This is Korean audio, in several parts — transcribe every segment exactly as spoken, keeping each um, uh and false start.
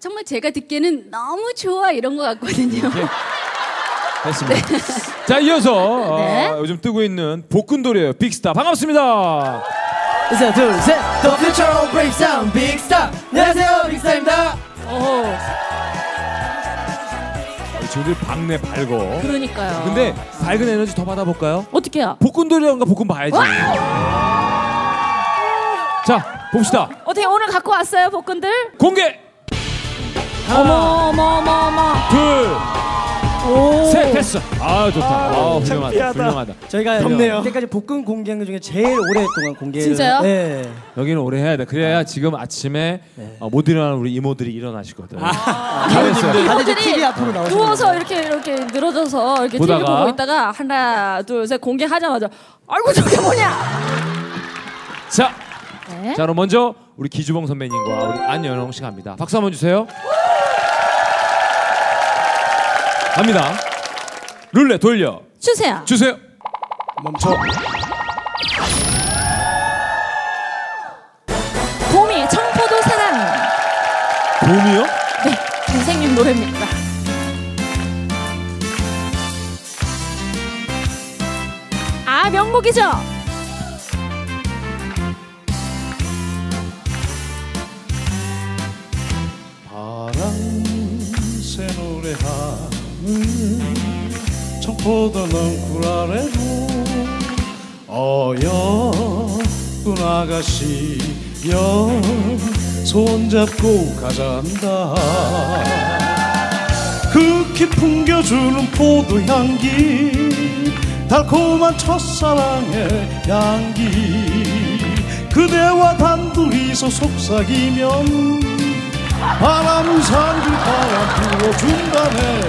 정말 제가 듣기에는 너무 좋아 이런 것 같거든요. 네. 됐습니다. 네. 자, 이어서 네. 어, 요즘 뜨고 있는 복근돌이에요. 빅스타 반갑습니다. 하나 둘 셋. The future brave sound 빅스타. 안녕하세요, 빅스타입니다. 오. 지금들 박내 밝어. 그러니까요. 근데 밝은 에너지 더 받아볼까요? 어떻게요? 복근돌이랑가 복근 봐야지. 자, 봅시다. 어떻게 오늘 갖고 왔어요, 복근들? 공개. 어머 어머 어머 어머. 둘. 오. 셋. 됐어. 아, 좋다. 아, 훌륭하다. 창피하다. 훌륭하다. 저희가 덥네요. 이때까지 복근 공개한 것 중에 제일 오랫동안 공개를. 진짜요? 네. 여기는 오래 해야 돼. 그래야 아. 지금 아침에 네. 어, 못 일어나는 우리 이모들이 일어나시거든. 아, 잘했어요. 다들 이제 티비 앞으로 나오시는 누워서 거예요. 이렇게 이렇게 늘어져서 이렇게 보다가. 티비 보고 있다가 하나 둘 셋 공개하자마자 아이고 저게 뭐냐. 자, 네. 자 그럼 먼저 우리 기주봉 선배님과 우리 안연홍 씨 갑니다. 박수 한번 주세요. 갑니다. 룰렛 돌려 주세요. 주세요. 멈춰. 봄이 청포도 사랑. 봄이요? 네, 선생님 노래입니다. 아, 명곡이죠. 바람새 노래하는 청포도 넝쿨 아래로 어여쁜 아가씨여 손잡고 가잔다. 극히 풍겨주는 포도향기 달콤한 첫사랑의 향기 그대와 단둘이서 속삭이면 바람은 산길 바람 불어준다네.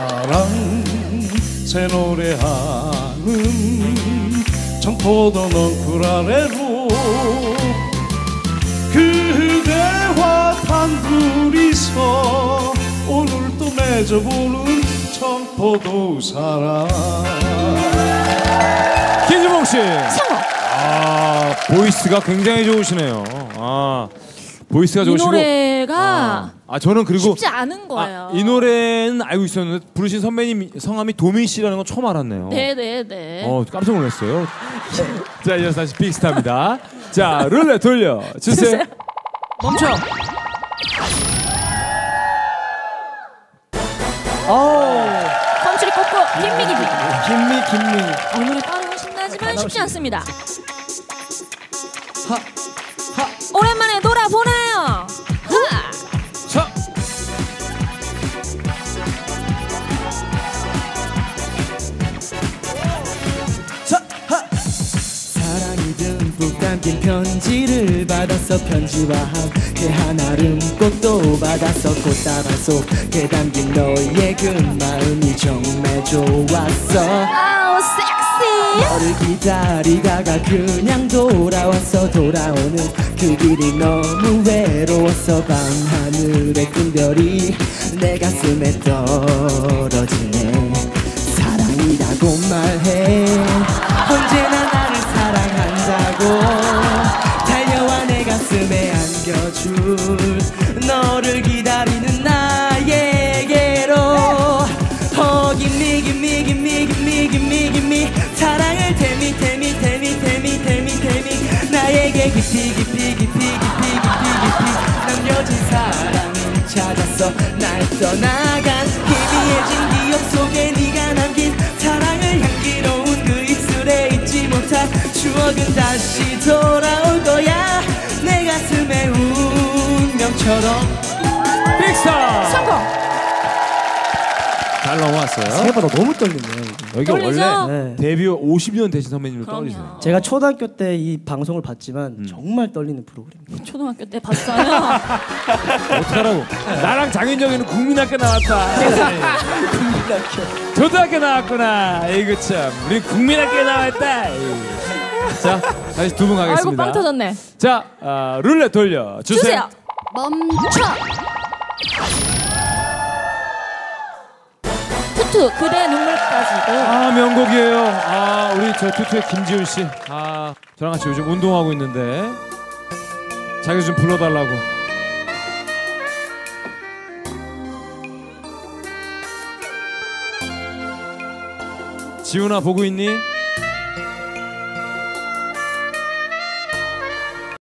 바람새 노래하는 청포도 넝쿨 아래로 그대와 단둘이서 오늘도 맺어보는 청포도 사랑. 기주봉 씨. 성공. 아, 보이스가 굉장히 좋으시네요. 아, 보이스가 이 좋으시고. 노래가 아, 아 저는 그리고 쉽지 않은 거예요. 아, 이 노래는 알고 있었는데 부르신 선배님 성함이 도민 씨라는 건 처음 알았네요. 네네네. 어, 깜짝 놀랐어요. 자, 이어서 다시 빅스타입니다. 자, 룰렛 돌려 주세요. 멈춰. 오. 컨트리 꼬꼬 김미 김미. 김미 김미. 오늘은 빠르고 신나지만 쉽지 않습니다. 하. 오랜만에 돌아보나요? 하. 자. 자. 하. 사랑이 듬뿍 담긴 편지를 받아서 편지와 함께 하나름 꽃도 받아서 꽃다발 속에 담긴 너의 그 마음이 정말 좋았어. 아우 섹시. 너를 기다리다가 그냥 돌아왔어. 돌아오는 그 길이 너무 외로웠어. 밤하늘의 끈별이 내 가슴에 떨어지네. 사랑이라고 말해. 언제나 나를 사랑한다고 달려와 내 가슴에 안겨줄 너를 기다리는 나에게로. 어 김미 김미 김미 김미 김미 김미 사랑을 텔미 텔미 텔미 텔미 텔미 텔미 나에게 깊이 깊이 깊이 깊이 깊이 깊이 남겨진 사랑을 찾았어. 날 떠나간 희미해진 기억 속에 네가 남긴 사랑을 향기로운 그 입술에 잊지 못한 추억은 다시 돌아올 거야. 내 가슴에 운명처럼. 빅스타 성공. 잘 넘어왔어요. 생각보다 너무 떨리네요. 여기 떨리죠? 원래 네. 데뷔 오십 년 되신 선배님을 그럼요. 떨리세요. 제가 초등학교 때 이 방송을 봤지만 음. 정말 떨리는 프로그램입니다. 초등학교 때 봤어요. 어떡하라고. 나랑 장윤정이는 국민학교 나왔다. 국민학교. 초등학교 나왔구나. 이거 참. 우리 국민학교 나왔다. 자, 다시 두 분 아이고 가겠습니다. 빵 터졌네. 자, 어, 룰렛 돌려 주세요. 주세요. 멈춰. 투투 그대 눈물까지도. 아, 명곡이에요. 아, 우리 저 투투의 김지훈 씨. 아, 저랑 같이 요즘 운동하고 있는데 자기 좀 불러달라고. 지훈아 보고 있니?